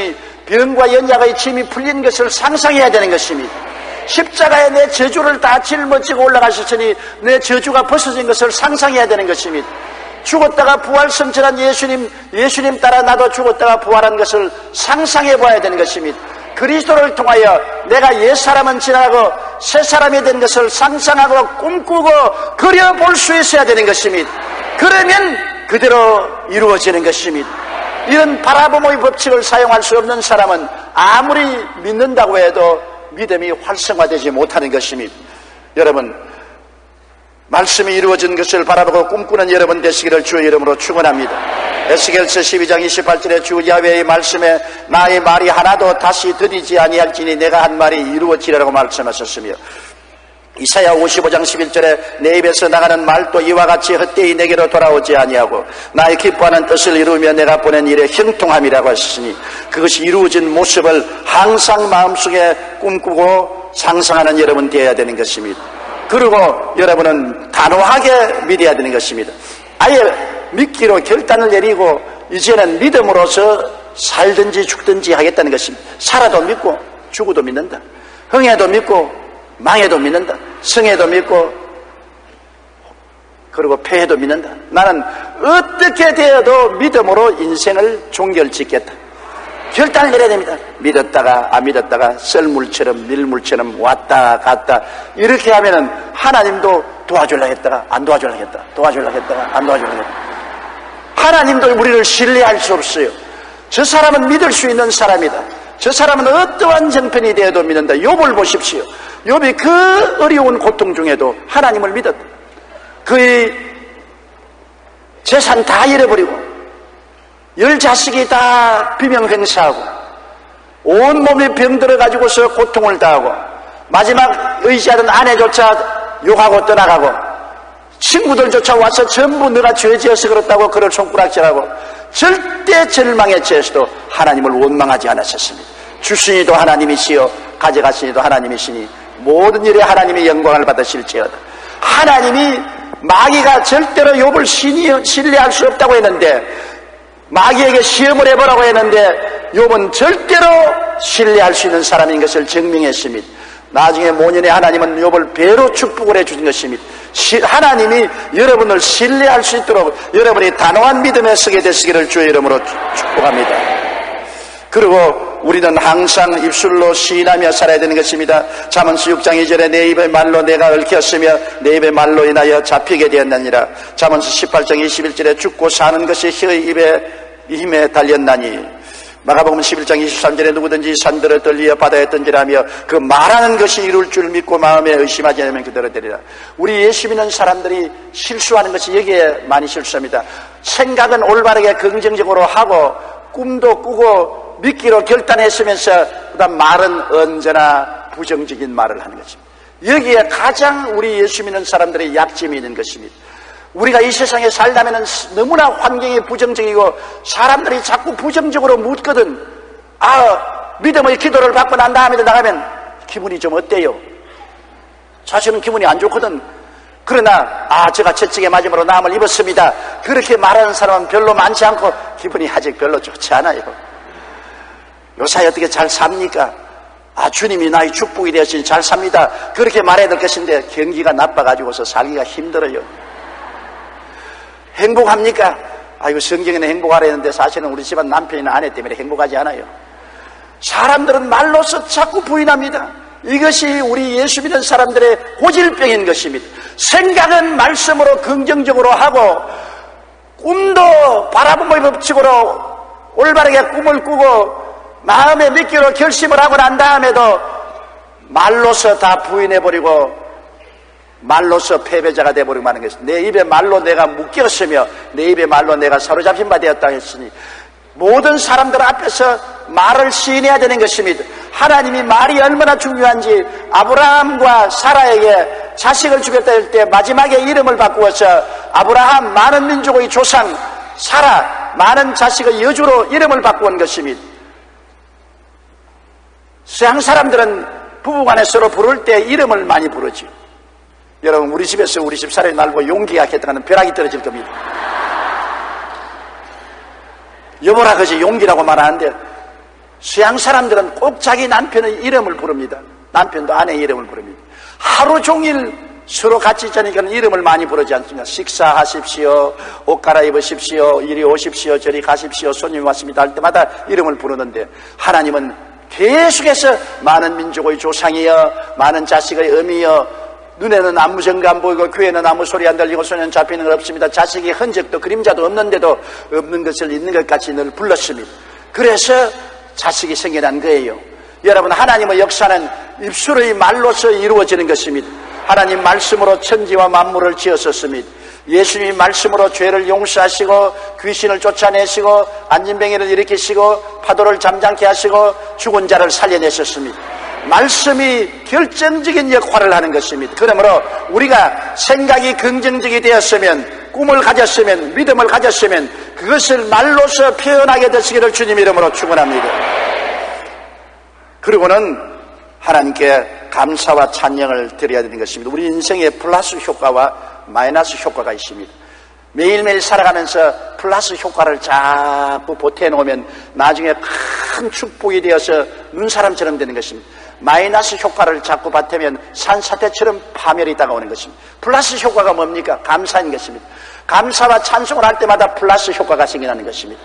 병과 연약의 짐이 풀린 것을 상상해야 되는 것입니다. 십자가에 내 저주를 다 짊어지고 올라가셨으니 내 저주가 벗어진 것을 상상해야 되는 것입니다. 죽었다가 부활성천한 예수님, 예수님 따라 나도 죽었다가 부활한 것을 상상해 봐야 되는 것입니다. 그리스도를 통하여 내가 옛사람은 지나가고 새사람이 된 것을 상상하고 꿈꾸고 그려볼 수 있어야 되는 것입니다. 그러면 그대로 이루어지는 것입니다. 이런 바라봄의 법칙을 사용할 수 없는 사람은 아무리 믿는다고 해도 믿음이 활성화되지 못하는 것입니다. 여러분, 말씀이 이루어진 것을 바라보고 꿈꾸는 여러분 되시기를 주의 이름으로 축원합니다. 에스겔서 십이 장 이십팔 절에 주 야훼의 말씀에 나의 말이 하나도 다시 드리지 아니할지니 내가 한 말이 이루어지리라고 말씀하셨으며, 이사야 오십오 장 십일 절에 내 입에서 나가는 말도 이와 같이 헛되이 내게로 돌아오지 아니하고 나의 기뻐하는 뜻을 이루며 내가 보낸 일에 형통함이라고 하시니, 그것이 이루어진 모습을 항상 마음속에 꿈꾸고 상상하는 여러분 되어야 되는 것입니다. 그리고 여러분은 단호하게 믿어야 되는 것입니다. 아예 믿기로 결단을 내리고 이제는 믿음으로서 살든지 죽든지 하겠다는 것입니다. 살아도 믿고 죽어도 믿는다. 흥해도 믿고 망해도 믿는다. 승해도 믿고 그리고 패해도 믿는다. 나는 어떻게 되어도 믿음으로 인생을 종결짓겠다. 결단을 내려야 됩니다. 믿었다가 안 믿었다가 썰물처럼 밀물처럼 왔다 갔다 이렇게 하면은 하나님도 도와주려고 했다가 안 도와주려고 했다. 도와주려고 했다가 안 도와주려고 했다. 하나님도 우리를 신뢰할 수 없어요. 저 사람은 믿을 수 있는 사람이다. 저 사람은 어떠한 정편이 되어도 믿는다. 욥을 보십시오. 욥이 그 어려운 고통 중에도 하나님을 믿었다. 그의 재산 다 잃어버리고 열 자식이 다 비명행사하고 온 몸에 병들어 가지고서 고통을 당하고 마지막 의지하던 아내조차 욕하고 떠나가고 친구들조차 와서 전부 너가 죄지어서 그렇다고 그를 손가락질하고 절대 절망에 처해서도 하나님을 원망하지 않았었습니다. 주시니도 하나님이시여 가져가시니도 하나님이시니 모든 일에 하나님의 영광을 받으실지어다. 하나님이 마귀가 절대로 욥을 신뢰할 수 없다고 했는데, 마귀에게 시험을 해보라고 했는데 욥은 절대로 신뢰할 수 있는 사람인 것을 증명했습니다. 나중에 모년에 하나님은 욥을 배로 축복을 해주신 것입니다. 하나님이 여러분을 신뢰할 수 있도록 여러분이 단호한 믿음에 서게 되시기를 주의 이름으로 축복합니다. 그리고 우리는 항상 입술로 시인하며 살아야 되는 것입니다. 잠언서 육 장 이 절에 내 입의 말로 내가 얽혔으며 내 입의 말로 인하여 잡히게 되었나니라. 잠언서 십팔 장 이십일 절에 죽고 사는 것이 혀의 입에 힘에 달렸나니. 마가복음 십일 장 이십삼 절에 누구든지 산들을 떨리어 바다에 던지라며 그 말하는 것이 이룰 줄 믿고 마음에 의심하지 않으면 그대로 되리라. 우리 예수 믿는 사람들이 실수하는 것이 여기에 많이 실수합니다. 생각은 올바르게 긍정적으로 하고 꿈도 꾸고 믿기로 결단했으면서 그다음 말은 언제나 부정적인 말을 하는 것입니다. 여기에 가장 우리 예수 믿는 사람들의 약점이 있는 것입니다. 우리가 이 세상에 살려면 너무나 환경이 부정적이고 사람들이 자꾸 부정적으로 묻거든. 아, 믿음의 기도를 받고 난 다음에 나가면 기분이 좀 어때요? 사실은 기분이 안 좋거든. 그러나 아, 제가 채찍에 맞음으로 나음을 입었습니다, 그렇게 말하는 사람은 별로 많지 않고 기분이 아직 별로 좋지 않아요. 요사이 어떻게 잘 삽니까? 아, 주님이 나의 축복이 되었으니 잘 삽니다, 그렇게 말해야 될 것인데 경기가 나빠가지고서 살기가 힘들어요. 행복합니까? 아이고, 성경에는 행복하라 했는데 사실은 우리 집안 남편이나 아내 때문에 행복하지 않아요. 사람들은 말로서 자꾸 부인합니다. 이것이 우리 예수 믿는 사람들의 고질병인 것입니다. 생각은 말씀으로 긍정적으로 하고 꿈도 바라봄의 법칙으로 올바르게 꿈을 꾸고 마음에 믿기로 결심을 하고 난 다음에도 말로서 다 부인해버리고 말로서 패배자가 되어버리고 하는 것입니다. 내 입에 말로 내가 묶였으며 내 입에 말로 내가 사로잡힌 바 되었다 했으니 모든 사람들 앞에서 말을 시인해야 되는 것입니다. 하나님이 말이 얼마나 중요한지 아브라함과 사라에게 자식을 주겠다 할 때 마지막에 이름을 바꾸어서 아브라함 많은 민족의 조상, 사라 많은 자식의 여주로 이름을 바꾸은 것입니다. 서양 사람들은 부부간에 서로 부를 때 이름을 많이 부르지. 여러분, 우리 집에서 우리 집 사람이 날 보고 용기가 약했다가는 벼락이 떨어질 겁니다. 여보라 그지 용기라고 말하는데 서양 사람들은 꼭 자기 남편의 이름을 부릅니다. 남편도 아내의 이름을 부릅니다. 하루 종일 서로 같이 있자니까 이름을 많이 부르지 않습니까? 식사하십시오, 옷 갈아입으십시오, 이리 오십시오, 저리 가십시오, 손님이 왔습니다 할 때마다 이름을 부르는데, 하나님은 계속해서 많은 민족의 조상이여, 많은 자식의 어미여, 눈에는 아무 증거 안 보이고 귀에는 아무 소리 안 들리고 손에는 잡히는 것 없습니다. 자식의 흔적도 그림자도 없는데도 없는 것을 있는 것 같이 늘 불렀습니다. 그래서 자식이 생겨난 거예요. 여러분, 하나님의 역사는 입술의 말로서 이루어지는 것입니다. 하나님 말씀으로 천지와 만물을 지었었습니다. 예수님이 말씀으로 죄를 용서하시고 귀신을 쫓아내시고 안진뱅이를 일으키시고 파도를 잠잠케 하시고 죽은 자를 살려내셨습니다. 말씀이 결정적인 역할을 하는 것입니다. 그러므로 우리가 생각이 긍정적이 되었으면, 꿈을 가졌으면, 믿음을 가졌으면 그것을 말로서 표현하게 되시기를 주님 이름으로 축원합니다. 그리고는 하나님께 감사와 찬양을 드려야 되는 것입니다. 우리 인생에 플러스 효과와 마이너스 효과가 있습니다. 매일매일 살아가면서 플러스 효과를 자꾸 보태놓으면 나중에 큰 축복이 되어서 눈사람처럼 되는 것입니다. 마이너스 효과를 자꾸 받으면 산사태처럼 파멸이 다가오는 것입니다. 플러스 효과가 뭡니까? 감사인 것입니다. 감사와 찬송을 할 때마다 플러스 효과가 생겨나는 것입니다.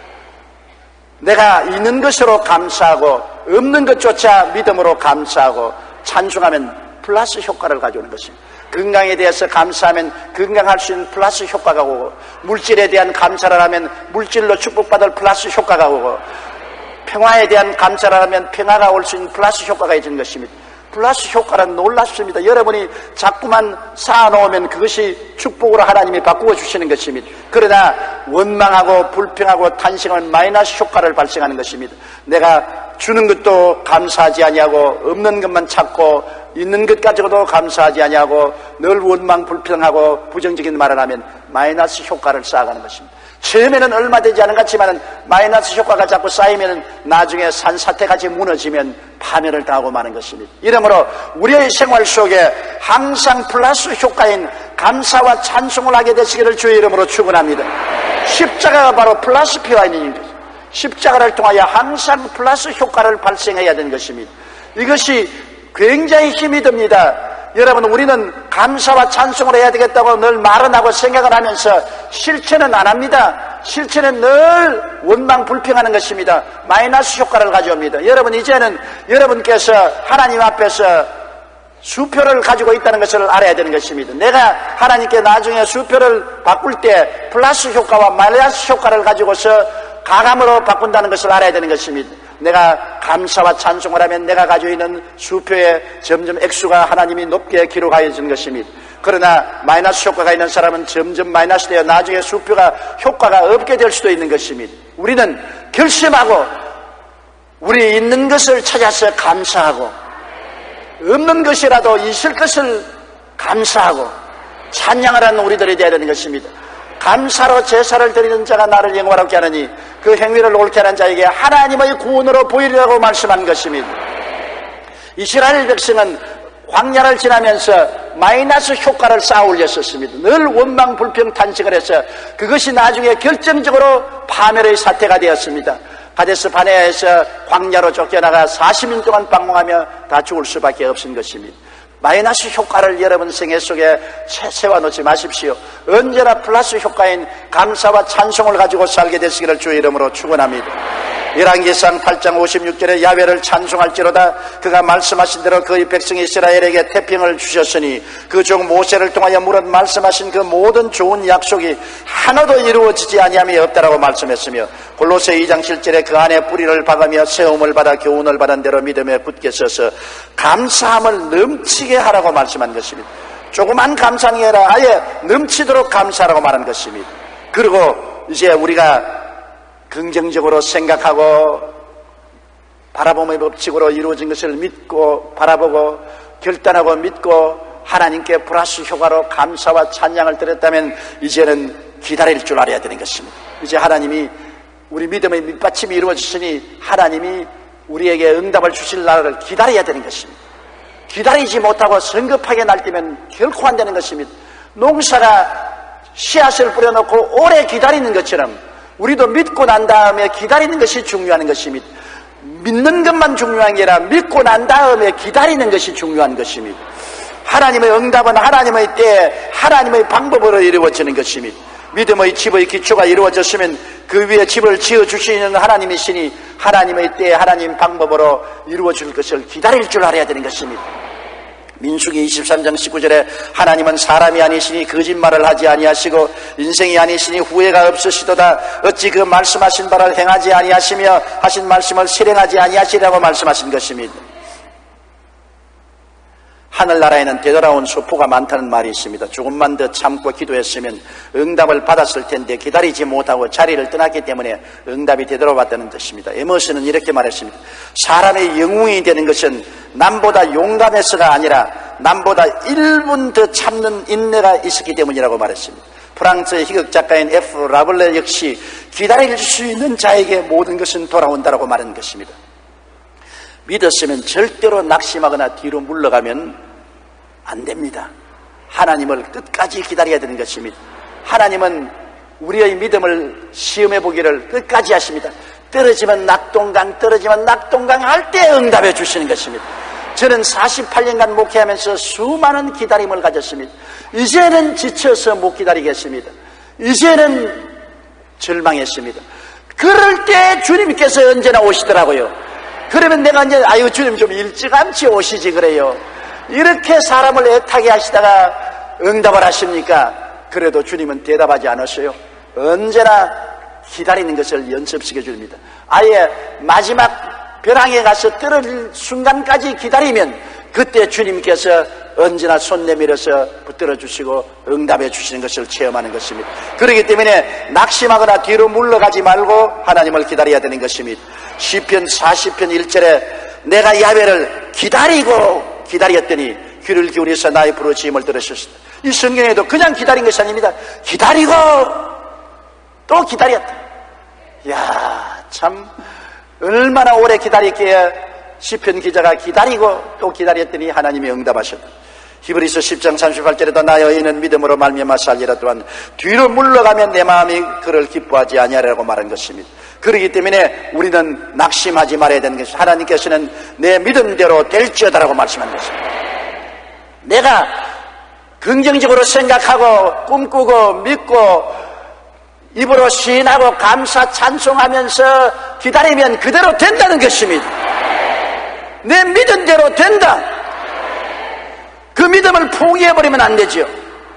내가 있는 것으로 감사하고 없는 것조차 믿음으로 감사하고 찬송하면 플러스 효과를 가져오는 것입니다. 건강에 대해서 감사하면 건강할 수 있는 플러스 효과가 오고, 물질에 대한 감사를 하면 물질로 축복받을 플러스 효과가 오고, 평화에 대한 감사를 하면 평화가 올 수 있는 플러스 효과가 있는 것입니다. 플러스 효과는 놀랍습니다. 여러분이 자꾸만 쌓아놓으면 그것이 축복으로 하나님이 바꾸어 주시는 것입니다. 그러나 원망하고 불평하고 탄식하면 마이너스 효과를 발생하는 것입니다. 내가 주는 것도 감사하지 아니하고 없는 것만 찾고 있는 것 가지고도 감사하지 아니하고 늘 원망 불평하고 부정적인 말을 하면 마이너스 효과를 쌓아가는 것입니다. 처음에는 얼마 되지 않은 것 같지만 마이너스 효과가 자꾸 쌓이면 나중에 산사태같이 무너지면 파멸을 당하고 마는 것입니다. 이러므로 우리의 생활 속에 항상 플러스 효과인 감사와 찬송을 하게 되시기를 주의 이름으로 축원합니다. 십자가가 바로 플러스 표현인 것입니다. 십자가를 통하여 항상 플러스 효과를 발생해야 되는 것입니다. 이것이 굉장히 힘이 듭니다. 여러분, 우리는 감사와 찬송을 해야 되겠다고 늘 말은 하고 생각을 하면서 실천은 안 합니다. 실천은 늘 원망 불평하는 것입니다. 마이너스 효과를 가져옵니다. 여러분, 이제는 여러분께서 하나님 앞에서 수표를 가지고 있다는 것을 알아야 되는 것입니다. 내가 하나님께 나중에 수표를 바꿀 때 플러스 효과와 마이너스 효과를 가지고서 가감으로 바꾼다는 것을 알아야 되는 것입니다. 내가 감사와 찬송을 하면 내가 가지고 있는 수표에 점점 액수가 하나님이 높게 기록하여지는 것입니다. 그러나 마이너스 효과가 있는 사람은 점점 마이너스 되어 나중에 수표가 효과가 없게 될 수도 있는 것입니다. 우리는 결심하고 우리 있는 것을 찾아서 감사하고 없는 것이라도 있을 것을 감사하고 찬양을 하는 우리들이 되어야 되는 것입니다. 감사로 제사를 드리는 자가 나를 영화롭게 하느니 그 행위를 옳게 하는 자에게 하나님의 구원으로 보이리라고 말씀한 것입니다. 이스라엘 백성은 광야를 지나면서 마이너스 효과를 쌓아 올렸었습니다. 늘 원망 불평 탄식을 해서 그것이 나중에 결정적으로 파멸의 사태가 되었습니다. 가데스 바네아에서 광야로 쫓겨나가 사십 년 동안 방황하며 다 죽을 수밖에 없은 것입니다. 마이너스 효과를 여러분 생애 속에 세워놓지 마십시오. 언제나 플러스 효과인 감사와 찬송을 가지고 살게 되시기를 주의 이름으로 축원합니다. 열왕기상 팔 장 오십육 절에 야훼를 찬송할지로다 그가 말씀하신 대로 그의 백성 이스라엘에게 태평을 주셨으니 그 종 모세를 통하여 물은 말씀하신 그 모든 좋은 약속이 하나도 이루어지지 아니함이 없다라고 말씀했으며 골로새 이 장 칠 절에 그 안에 뿌리를 박으며 세움을 받아 교훈을 받은 대로 믿음에 굳게 서서 감사함을 넘치게 하라고 말씀한 것입니다. 조그만 감사가 아니라 아예 넘치도록 감사하라고 말한 것입니다. 그리고 이제 우리가 긍정적으로 생각하고 바라봄의 법칙으로 이루어진 것을 믿고 바라보고 결단하고 믿고 하나님께 플러스 효과로 감사와 찬양을 드렸다면 이제는 기다릴 줄 알아야 되는 것입니다. 이제 하나님이 우리 믿음의 밑받침이 이루어졌으니 하나님이 우리에게 응답을 주실 날을 기다려야 되는 것입니다. 기다리지 못하고 성급하게 날뛰면 결코 안 되는 것입니다. 농사가 씨앗을 뿌려놓고 오래 기다리는 것처럼 우리도 믿고 난 다음에 기다리는 것이 중요한 것입니다. 믿는 것만 중요한 게 아니라 믿고 난 다음에 기다리는 것이 중요한 것입니다. 하나님의 응답은 하나님의 때에 하나님의 방법으로 이루어지는 것입니다. 믿음의 집의 기초가 이루어졌으면 그 위에 집을 지어주시는 하나님이시니 하나님의 때에 하나님 방법으로 이루어질 것을 기다릴 줄 알아야 되는 것입니다. 민수기 이십삼 장 십구 절에 하나님은 사람이 아니시니 거짓말을 하지 아니하시고 인생이 아니시니 후회가 없으시도다. 어찌 그 말씀하신 바를 행하지 아니하시며 하신 말씀을 실행하지 아니하시라고 말씀하신 것입니다. 하늘나라에는 되돌아온 소포가 많다는 말이 있습니다. 조금만 더 참고 기도했으면 응답을 받았을 텐데 기다리지 못하고 자리를 떠났기 때문에 응답이 되돌아왔다는 뜻입니다. 에머스는 이렇게 말했습니다. 사람의 영웅이 되는 것은 남보다 용감해서가 아니라 남보다 일 분 더 참는 인내가 있었기 때문이라고 말했습니다. 프랑스의 희극 작가인 에프 라블레 역시 기다릴 수 있는 자에게 모든 것은 돌아온다라고 말한 것입니다. 믿었으면 절대로 낙심하거나 뒤로 물러가면 안 됩니다. 하나님을 끝까지 기다려야 되는 것입니다. 하나님은 우리의 믿음을 시험해 보기를 끝까지 하십니다. 떨어지면 낙동강, 떨어지면 낙동강 할 때 응답해 주시는 것입니다. 저는 사십팔 년간 목회하면서 수많은 기다림을 가졌습니다. 이제는 지쳐서 못 기다리겠습니다. 이제는 절망했습니다. 그럴 때 주님께서 언제나 오시더라고요. 그러면 내가 이제 아유 주님 좀 일찌감치 오시지 그래요. 이렇게 사람을 애타게 하시다가 응답을 하십니까? 그래도 주님은 대답하지 않으셔요. 언제나 기다리는 것을 연습시켜 줍니다. 아예 마지막 벼랑에 가서 떨어질 순간까지 기다리면 그때 주님께서 언제나 손 내밀어서 붙들어 주시고 응답해 주시는 것을 체험하는 것입니다. 그렇기 때문에 낙심하거나 뒤로 물러가지 말고 하나님을 기다려야 되는 것입니다. 시편 사십 편 일 절에 내가 야훼를 기다리고 기다렸더니 귀를 기울여서 나의 부르짖음을 들으셨습니다. 이 성경에도 그냥 기다린 것이 아닙니다. 기다리고 또 기다렸다. 이야, 참 얼마나 오래 기다렸기에 시편 기자가 기다리고 또 기다렸더니 하나님이 응답하셨다. 히브리서 십 장 삼십팔 절에도 나 여인은 믿음으로 말미암아 살리라 또한 뒤로 물러가면 내 마음이 그를 기뻐하지 아니하리라고 말한 것입니다. 그렇기 때문에 우리는 낙심하지 말아야 되는 것입니다. 하나님께서는 내 믿음대로 될지어다라고 말씀한 것입니다. 내가 긍정적으로 생각하고 꿈꾸고 믿고 입으로 시인하고 감사 찬송하면서 기다리면 그대로 된다는 것입니다. 내 믿음대로 된다. 그 믿음을 포기해버리면 안 되죠.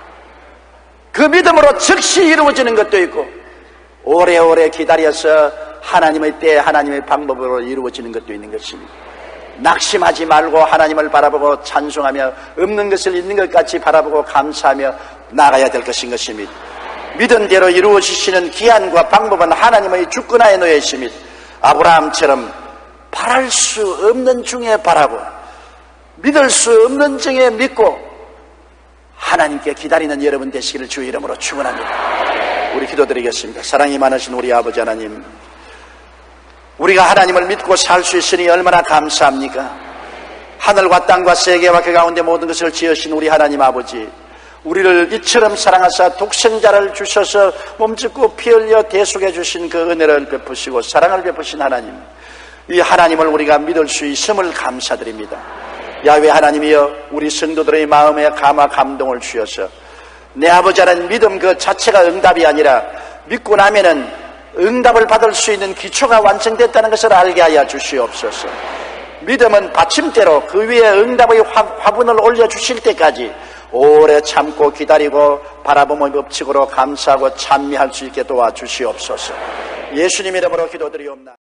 그 믿음으로 즉시 이루어지는 것도 있고 오래오래 기다려서 하나님의 때 하나님의 방법으로 이루어지는 것도 있는 것입니다. 낙심하지 말고 하나님을 바라보고 찬송하며 없는 것을 있는 것 같이 바라보고 감사하며 나가야 될 것인 것입니다. 믿은 대로 이루어지시는 기한과 방법은 하나님의 주권하에 놓여 있습니다. 아브라함처럼 바랄 수 없는 중에 바라고 믿을 수 없는 중에 믿고 하나님께 기다리는 여러분 되시기를 주의 이름으로 축원합니다. 우리 기도드리겠습니다. 사랑이 많으신 우리 아버지 하나님, 우리가 하나님을 믿고 살 수 있으니 얼마나 감사합니까? 하늘과 땅과 세계와 그 가운데 모든 것을 지으신 우리 하나님 아버지, 우리를 이처럼 사랑하사 독생자를 주셔서 몸짓고 피 흘려 대속해 주신 그 은혜를 베푸시고 사랑을 베푸신 하나님, 이 하나님을 우리가 믿을 수 있음을 감사드립니다. 야훼 하나님이여, 우리 성도들의 마음에 감화 감동을 주셔서 내 아버지 하나님 믿음 그 자체가 응답이 아니라 믿고 나면은 응답을 받을 수 있는 기초가 완성됐다는 것을 알게 하여 주시옵소서. 믿음은 받침대로 그 위에 응답의 화분을 올려주실 때까지 오래 참고 기다리고 바라보며 법칙으로 감사하고 찬미할 수 있게 도와주시옵소서. 예수님 이름으로 기도드리옵나이다.